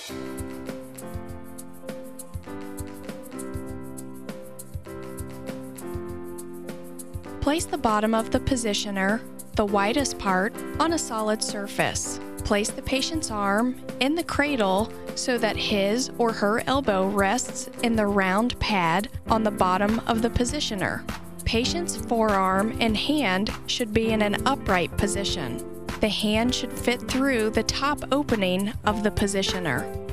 Place the bottom of the positioner, the widest part, on a solid surface. Place the patient's arm in the cradle so that his or her elbow rests in the round pad on the bottom of the positioner. Patient's forearm and hand should be in an upright position. The hand should fit through the top opening of the positioner.